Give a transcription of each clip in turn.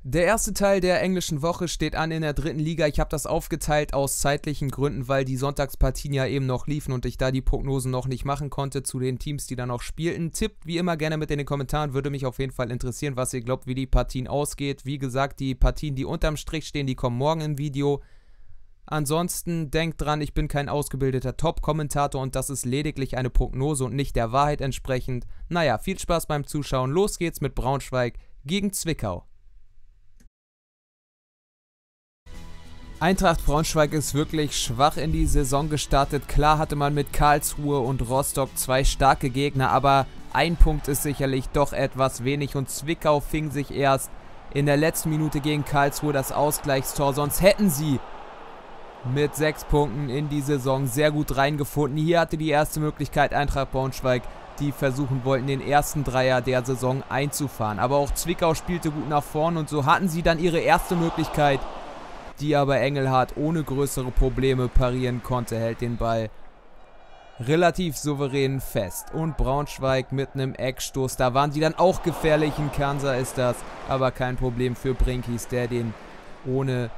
Der erste Teil der englischen Woche steht an in der dritten Liga. Ich habe das aufgeteilt aus zeitlichen Gründen, weil die Sonntagspartien ja eben noch liefen und ich da die Prognosen noch nicht machen konnte zu den Teams, die da noch spielten. Tippt wie immer gerne mit in den Kommentaren, würde mich auf jeden Fall interessieren, was ihr glaubt, wie die Partien ausgeht. Wie gesagt, die Partien, die unterm Strich stehen, die kommen morgen im Video. Ansonsten denkt dran, ich bin kein ausgebildeter Top-Kommentator und das ist lediglich eine Prognose und nicht der Wahrheit entsprechend. Naja, viel Spaß beim Zuschauen. Los geht's mit Braunschweig gegen Zwickau. Eintracht Braunschweig ist wirklich schwach in die Saison gestartet. Klar hatte man mit Karlsruhe und Rostock zwei starke Gegner, aber ein Punkt ist sicherlich doch etwas wenig und Zwickau fing sich erst in der letzten Minute gegen Karlsruhe das Ausgleichstor. Sonst hätten sie mit 6 Punkten in die Saison sehr gut reingefunden. Hier hatte die erste Möglichkeit Eintracht Braunschweig, die versuchen wollten, den ersten Dreier der Saison einzufahren. Aber auch Zwickau spielte gut nach vorn und so hatten sie dann ihre erste Möglichkeit, die aber Engelhardt ohne größere Probleme parieren konnte, hält den Ball relativ souverän fest. Und Braunschweig mit einem Eckstoß, da waren sie dann auch gefährlich, in Kansa ist das, aber kein Problem für Brinkis, der den ohne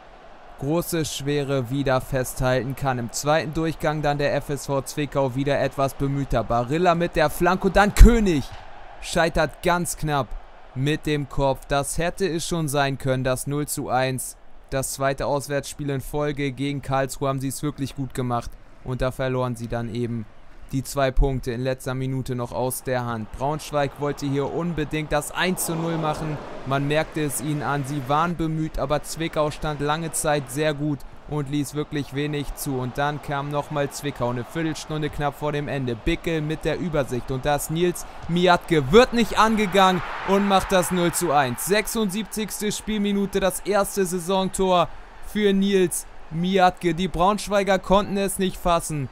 große Schwere wieder festhalten kann. Im zweiten Durchgang dann der FSV Zwickau wieder etwas bemühter. Barilla mit der Flanke und dann König scheitert ganz knapp mit dem Kopf. Das hätte es schon sein können, das 0:1. Das zweite Auswärtsspiel in Folge gegen Karlsruhe haben sie es wirklich gut gemacht. Und da verloren sie dann eben die 2 Punkte in letzter Minute noch aus der Hand. Braunschweig wollte hier unbedingt das 1:0 machen. Man merkte es ihnen an, sie waren bemüht, aber Zwickau stand lange Zeit sehr gut und ließ wirklich wenig zu. Und dann kam nochmal Zwickau, eine Viertelstunde knapp vor dem Ende. Bickel mit der Übersicht und das Nils Miatke wird nicht angegangen und macht das 0:1. 76. Spielminute, das erste Saisontor für Nils Miatke. Die Braunschweiger konnten es nicht fassen.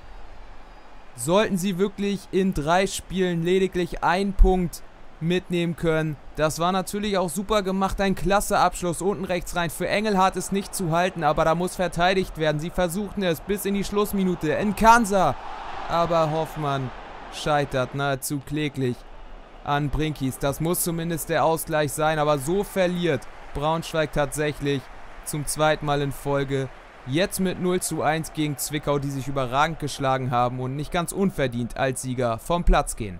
Sollten sie wirklich in 3 Spielen lediglich 1 Punkt mitnehmen können. Das war natürlich auch super gemacht, ein klasse Abschluss unten rechts rein. Für Engelhardt ist nicht zu halten, aber da muss verteidigt werden. Sie versuchten es bis in die Schlussminute in Kansa, aber Hoffmann scheitert nahezu kläglich an Brinkis. Das muss zumindest der Ausgleich sein, aber so verliert Braunschweig tatsächlich zum zweiten Mal in Folge. Jetzt mit 0:1 gegen Zwickau, die sich überragend geschlagen haben und nicht ganz unverdient als Sieger vom Platz gehen.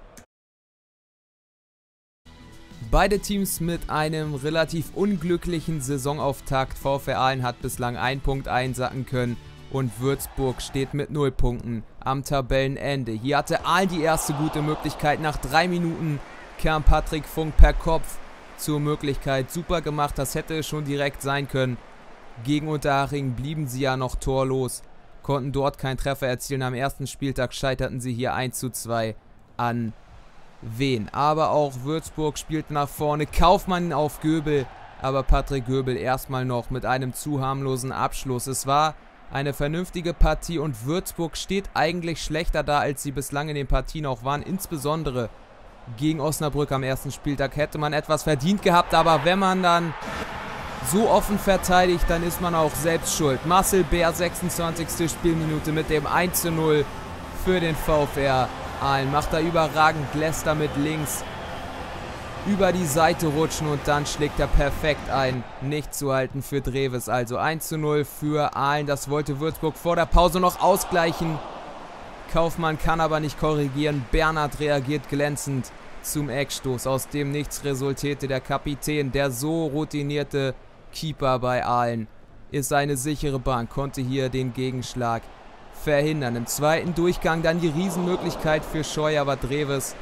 Beide Teams mit einem relativ unglücklichen Saisonauftakt. VfR Aalen hat bislang 1 Punkt einsacken können und Würzburg steht mit 0 Punkten am Tabellenende. Hier hatte Aalen die erste gute Möglichkeit. Nach 3 Minuten kam Patrick Funk per Kopf zur Möglichkeit. Super gemacht, das hätte schon direkt sein können. Gegen Unterhaching blieben sie ja noch torlos, konnten dort keinen Treffer erzielen. Am ersten Spieltag scheiterten sie hier 1:2 an Wien. Aber auch Würzburg spielte nach vorne. Kaufmann auf Göbel, aber Patrick Göbel erstmal noch mit einem zu harmlosen Abschluss. Es war eine vernünftige Partie und Würzburg steht eigentlich schlechter da, als sie bislang in den Partien auch waren. Insbesondere gegen Osnabrück am ersten Spieltag hätte man etwas verdient gehabt, aber wenn man dann so offen verteidigt, dann ist man auch selbst schuld. Marcel Bär, 26. Spielminute mit dem 1:0 für den VfR Aalen. Macht da überragend, lässt da mit links über die Seite rutschen und dann schlägt er perfekt ein. Nicht zu halten für Dreves. Also 1:0 für Aalen. Das wollte Würzburg vor der Pause noch ausgleichen. Kaufmann kann aber nicht korrigieren. Bernhard reagiert glänzend zum Eckstoß. Aus dem nichts resultierte. Der Kapitän, der so routinierte Keeper bei Aalen, ist eine sichere Bank, konnte hier den Gegenschlag verhindern. Im zweiten Durchgang dann die Riesenmöglichkeit für Scheu, aber Dreves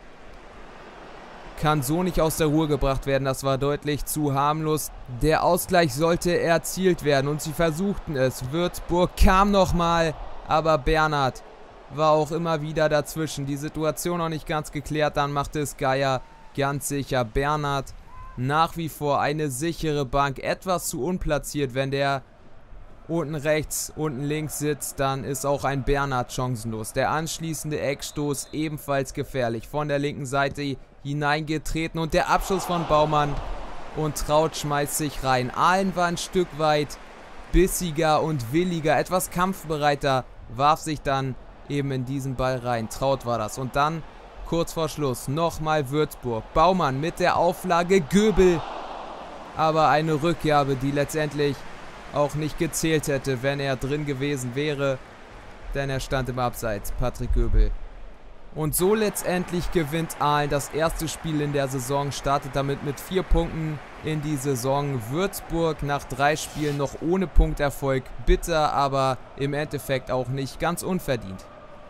kann so nicht aus der Ruhe gebracht werden. Das war deutlich zu harmlos. Der Ausgleich sollte erzielt werden und sie versuchten es. Würzburg kam nochmal, aber Bernhard war auch immer wieder dazwischen. Die Situation noch nicht ganz geklärt, dann machte es Geier ganz sicher. Bernhard nach wie vor eine sichere Bank, etwas zu unplatziert. Wenn der unten rechts, unten links sitzt, dann ist auch ein Bernhard chancenlos. Der anschließende Eckstoß ebenfalls gefährlich. Von der linken Seite hineingetreten und der Abschluss von Baumann und Traut schmeißt sich rein. Aalen war ein Stück weit bissiger und williger, etwas kampfbereiter, warf sich dann eben in diesen Ball rein. Traut war das. Und dann kurz vor Schluss nochmal Würzburg. Baumann mit der Auflage. Göbel aber eine Rückgabe, die letztendlich auch nicht gezählt hätte, wenn er drin gewesen wäre, denn er stand im Abseits, Patrick Göbel. Und so letztendlich gewinnt Aalen das erste Spiel in der Saison, startet damit mit 4 Punkten in die Saison. Würzburg nach 3 Spielen noch ohne Punkterfolg, bitter, aber im Endeffekt auch nicht ganz unverdient.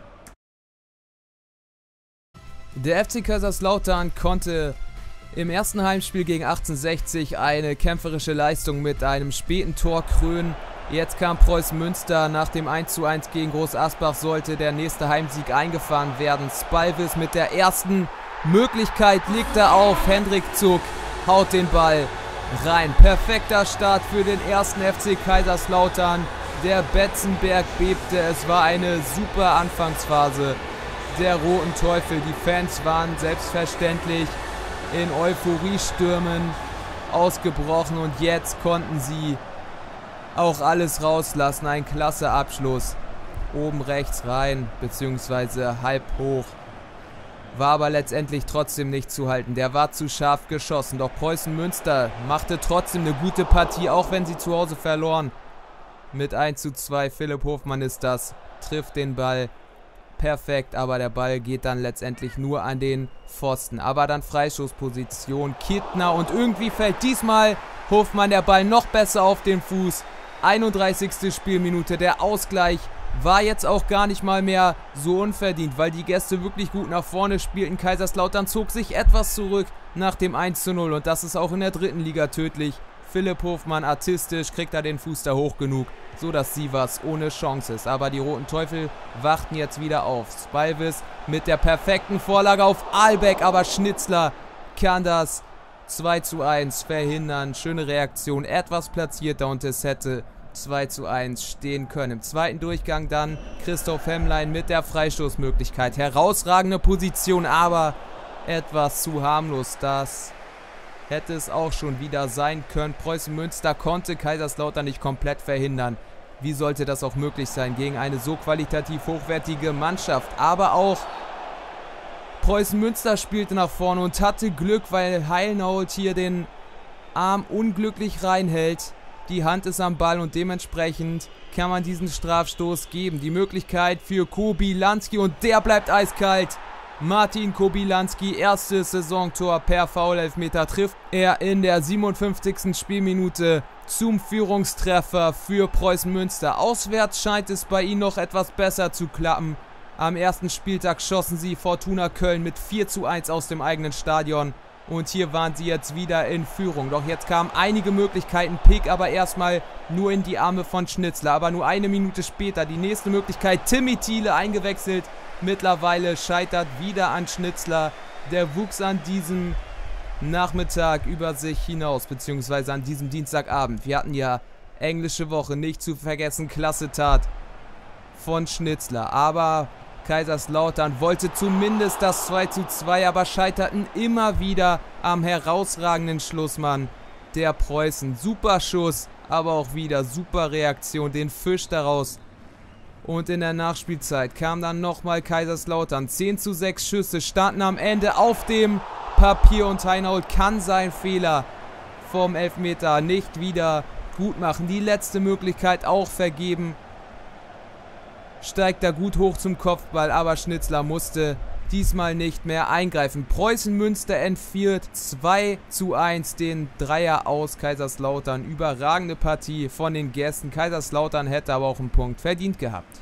Der FC Kaiserslautern konnte im ersten Heimspiel gegen 1860 eine kämpferische Leistung mit einem späten Tor krönen. Jetzt kam Preußen Münster. Nach dem 1:1 gegen Groß Asbach sollte der nächste Heimsieg eingefahren werden. Spalvis mit der ersten Möglichkeit legt er auf. Hendrik Zug haut den Ball rein. Perfekter Start für den ersten FC Kaiserslautern. Der Betzenberg bebte. Es war eine super Anfangsphase der Roten Teufel. Die Fans waren selbstverständlich in Euphoriestürmen ausgebrochen und jetzt konnten sie auch alles rauslassen. Ein klasse Abschluss. Oben rechts rein, beziehungsweise halb hoch. War aber letztendlich trotzdem nicht zu halten. Der war zu scharf geschossen. Doch Preußen Münster machte trotzdem eine gute Partie, auch wenn sie zu Hause verloren. Mit 1:2. Philipp Hofmann ist das. Trifft den Ball perfekt, aber der Ball geht dann letztendlich nur an den Pfosten. Aber dann Freischussposition. Kittner und irgendwie fällt diesmal Hofmann der Ball noch besser auf den Fuß. 31. Spielminute. Der Ausgleich war jetzt auch gar nicht mal mehr so unverdient, weil die Gäste wirklich gut nach vorne spielten. Kaiserslautern zog sich etwas zurück nach dem 1:0 und das ist auch in der 3. Liga tödlich. Philipp Hofmann artistisch kriegt er den Fuß da hoch genug, so dass Sievers ohne Chance ist. Aber die Roten Teufel wachten jetzt wieder auf. Spalvis mit der perfekten Vorlage auf Ahlbeck, aber Schnitzler kann das 2:1 verhindern. Schöne Reaktion, etwas platzierter und es hätte 2:1 stehen können. Im zweiten Durchgang dann Christoph Hemmlein mit der Freistoßmöglichkeit. Herausragende Position, aber etwas zu harmlos. Das hätte es auch schon wieder sein können. Preußen Münster konnte Kaiserslautern nicht komplett verhindern. Wie sollte das auch möglich sein gegen eine so qualitativ hochwertige Mannschaft? Aber auch Preußen Münster spielte nach vorne und hatte Glück, weil Heilnault hier den Arm unglücklich reinhält. Die Hand ist am Ball und dementsprechend kann man diesen Strafstoß geben. Die Möglichkeit für Kobylanski und der bleibt eiskalt. Martin Kobylanski, erstes Saisontor per Foul-Elfmeter, trifft er in der 57. Spielminute zum Führungstreffer für Preußen Münster. Auswärts scheint es bei ihnen noch etwas besser zu klappen. Am ersten Spieltag schossen sie Fortuna Köln mit 4:1 aus dem eigenen Stadion. Und hier waren sie jetzt wieder in Führung. Doch jetzt kamen einige Möglichkeiten. Pick aber erstmal nur in die Arme von Schnitzler. Aber nur eine Minute später die nächste Möglichkeit. Timmy Thiele eingewechselt. Mittlerweile scheitert wieder an Schnitzler. Der wuchs an diesem Nachmittag über sich hinaus. Beziehungsweise an diesem Dienstagabend. Wir hatten ja englische Woche, nicht zu vergessen. Klasse Tat von Schnitzler. Aber Kaiserslautern wollte zumindest das 2:2, aber scheiterten immer wieder am herausragenden Schlussmann der Preußen. Super Schuss, aber auch wieder super Reaktion, den Fisch daraus. Und in der Nachspielzeit kam dann nochmal Kaiserslautern. 10:6 Schüsse standen am Ende auf dem Papier und Heilnault kann seinen Fehler vom Elfmeter nicht wieder gut machen. Die letzte Möglichkeit auch vergeben. Steigt da gut hoch zum Kopfball, aber Schnitzler musste diesmal nicht mehr eingreifen. Preußen Münster entführt 2:1 den Dreier aus Kaiserslautern. Überragende Partie von den Gästen. Kaiserslautern hätte aber auch einen Punkt verdient gehabt.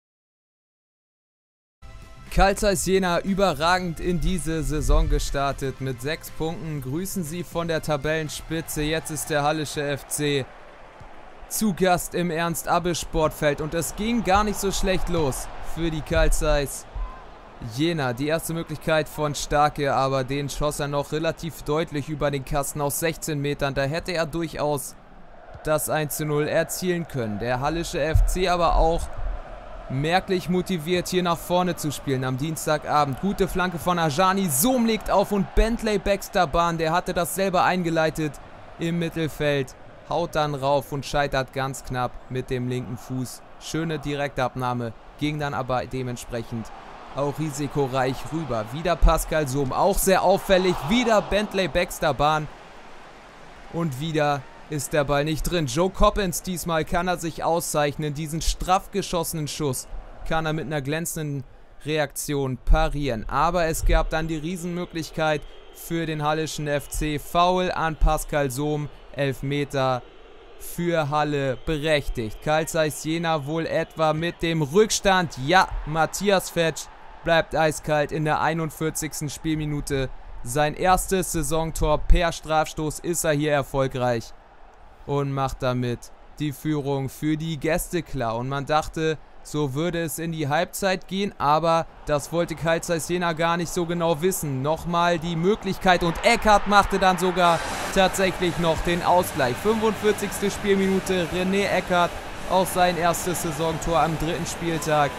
Carl Zeiss Jena überragend in diese Saison gestartet. Mit 6 Punkten grüßen sie von der Tabellenspitze. Jetzt ist der Hallische FC zu Gast im Ernst-Abbe-Sportfeld und es ging gar nicht so schlecht los für die Carl Zeiss Jena. Die erste Möglichkeit von Starke, aber den schoss er noch relativ deutlich über den Kasten aus 16 Metern. Da hätte er durchaus das 1:0 erzielen können. Der Hallische FC aber auch merklich motiviert, hier nach vorne zu spielen am Dienstagabend. Gute Flanke von Ajani, Sohm legt auf und Bentley Baxter Bahn, der hatte das selber eingeleitet im Mittelfeld. Haut dann rauf und scheitert ganz knapp mit dem linken Fuß. Schöne Direktabnahme, ging dann aber dementsprechend auch risikoreich rüber. Wieder Pascal Sohm, auch sehr auffällig. Wieder Bentley Baxter Bahn. Und wieder ist der Ball nicht drin. Joe Coppens, diesmal kann er sich auszeichnen. Diesen straff geschossenen Schuss kann er mit einer glänzenden Reaktion parieren. Aber es gab dann die Riesenmöglichkeit für den Halleschen FC. Foul an Pascal Sohm. Elfmeter für Halle berechtigt. Carl Zeiss Jena wohl etwa mit dem Rückstand. Ja, Matthias Fetsch bleibt eiskalt in der 41. Spielminute. Sein erstes Saisontor per Strafstoß ist er hier erfolgreich und macht damit die Führung für die Gäste klar. Und man dachte, so würde es in die Halbzeit gehen, aber das wollte Carl Zeiss Jena gar nicht so genau wissen. Nochmal die Möglichkeit und Eckhardt machte dann sogar tatsächlich noch den Ausgleich. 45. Spielminute, René Eckhardt, auch sein erstes Saisontor am 3. Spieltag.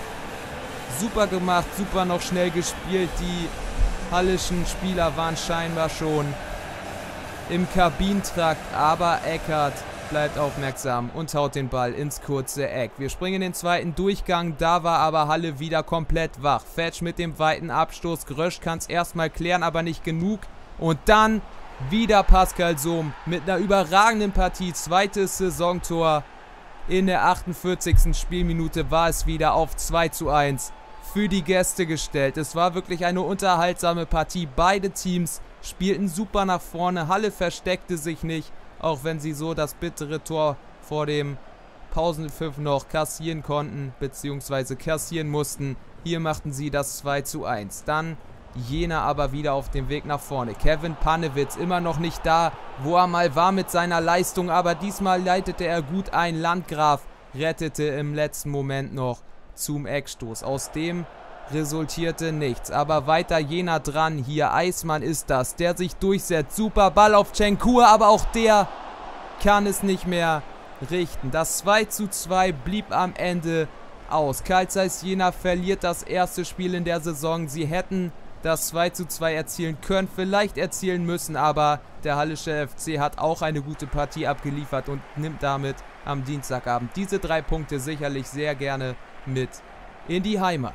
Super gemacht, super noch schnell gespielt. Die halleschen Spieler waren scheinbar schon im Kabinentrakt, aber Eckhardt bleibt aufmerksam und haut den Ball ins kurze Eck. Wir springen in den zweiten Durchgang, da war aber Halle wieder komplett wach. Fetsch mit dem weiten Abstoß, Grösch kann es erstmal klären, aber nicht genug. Und dann wieder Pascal Sohm mit einer überragenden Partie, zweites Saisontor. In der 48. Spielminute war es wieder auf 2:1 für die Gäste gestellt. Es war wirklich eine unterhaltsame Partie. Beide Teams spielten super nach vorne. Halle versteckte sich nicht, auch wenn sie so das bittere Tor vor dem Pausenpfiff noch kassieren konnten, beziehungsweise kassieren mussten. Hier machten sie das 2:1. Dann Jena aber wieder auf dem Weg nach vorne. Kevin Panewitz immer noch nicht da, wo er mal war mit seiner Leistung, aber diesmal leitete er gut ein. Landgraf rettete im letzten Moment noch zum Eckstoß. Aus dem resultierte nichts, aber weiter Jena dran. Hier Eismann ist das, der sich durchsetzt. Super Ball auf Cenkur, aber auch der kann es nicht mehr richten. Das 2:2 blieb am Ende aus. Carl Zeiss Jena verliert das erste Spiel in der Saison. Sie hätten das 2:2 erzielen können, vielleicht erzielen müssen, aber der Hallische FC hat auch eine gute Partie abgeliefert und nimmt damit am Dienstagabend diese 3 Punkte sicherlich sehr gerne mit in die Heimat.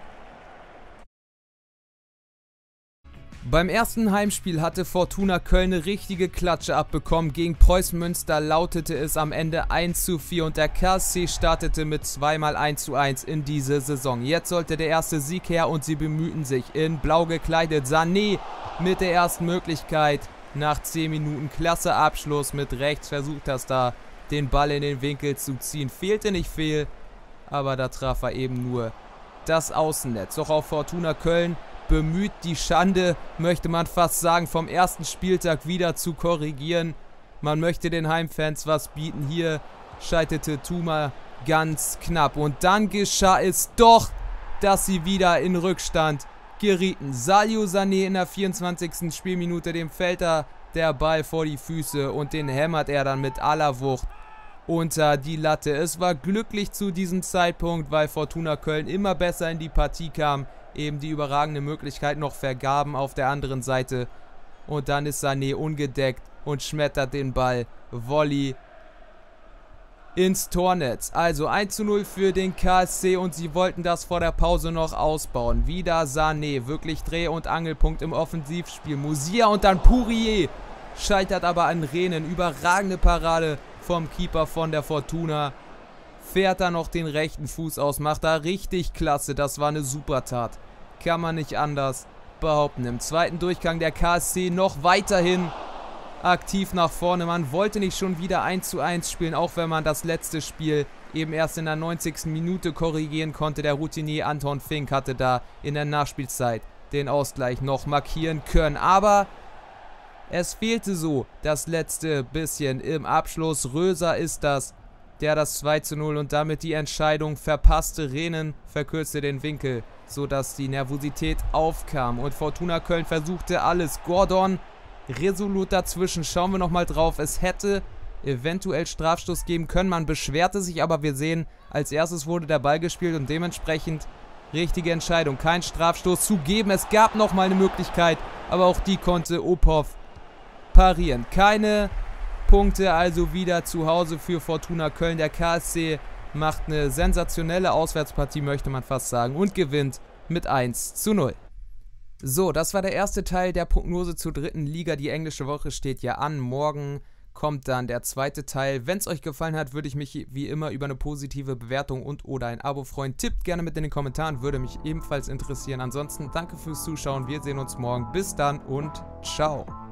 Beim ersten Heimspiel hatte Fortuna Köln eine richtige Klatsche abbekommen. Gegen Preußen Münster lautete es am Ende 1:4 und der KSC startete mit 2-mal 1:1 in diese Saison. Jetzt sollte der erste Sieg her und sie bemühten sich. In blau gekleidet, Sané mit der ersten Möglichkeit. Nach 10 Minuten klasse Abschluss mit rechts, versucht das da den Ball in den Winkel zu ziehen. Fehlte nicht viel, aber da traf er eben nur das Außennetz. Doch auch Fortuna Köln bemüht, die Schande, möchte man fast sagen, vom ersten Spieltag wieder zu korrigieren. Man möchte den Heimfans was bieten. Hier scheiterte Thuma ganz knapp. Und dann geschah es doch, dass sie wieder in Rückstand gerieten. Salio Sané in der 24. Spielminute, dem fällt da der Ball vor die Füße und den hämmert er dann mit aller Wucht unter die Latte. Es war glücklich zu diesem Zeitpunkt, weil Fortuna Köln immer besser in die Partie kam, eben die überragende Möglichkeit noch vergaben auf der anderen Seite. Und dann ist Sané ungedeckt und schmettert den Ball Volley ins Tornetz. Also 1:0 für den KSC und sie wollten das vor der Pause noch ausbauen. Wieder Sané, wirklich Dreh- und Angelpunkt im Offensivspiel. Musia und dann Pourier, scheitert aber an Rehnen. Überragende Parade vom Keeper von der Fortuna. Fährt da noch den rechten Fuß aus, macht da richtig klasse. Das war eine super Tat. Kann man nicht anders behaupten. Im zweiten Durchgang der KSC noch weiterhin aktiv nach vorne. Man wollte nicht schon wieder 1:1 spielen, auch wenn man das letzte Spiel eben erst in der 90. Minute korrigieren konnte. Der Routinier Anton Fink hatte da in der Nachspielzeit den Ausgleich noch markieren können. Aber es fehlte so das letzte bisschen im Abschluss. Röser ist das, der das 2:0 und damit die Entscheidung verpasste. Rehnen verkürzte den Winkel, sodass die Nervosität aufkam. Und Fortuna Köln versuchte alles. Gordon resolut dazwischen. Schauen wir nochmal drauf. Es hätte eventuell Strafstoß geben können. Man beschwerte sich, aber wir sehen, als erstes wurde der Ball gespielt und dementsprechend richtige Entscheidung. Kein Strafstoß zu geben. Es gab nochmal eine Möglichkeit, aber auch die konnte Opov parieren. Keine Punkte also wieder zu Hause für Fortuna Köln. Der KSC macht eine sensationelle Auswärtspartie, möchte man fast sagen, und gewinnt mit 1:0. So, das war der erste Teil der Prognose zur dritten Liga. Die englische Woche steht ja an. Morgen kommt dann der zweite Teil. Wenn es euch gefallen hat, würde ich mich wie immer über eine positive Bewertung und/oder ein Abo freuen. Tippt gerne mit in den Kommentaren, würde mich ebenfalls interessieren. Ansonsten danke fürs Zuschauen. Wir sehen uns morgen. Bis dann und ciao.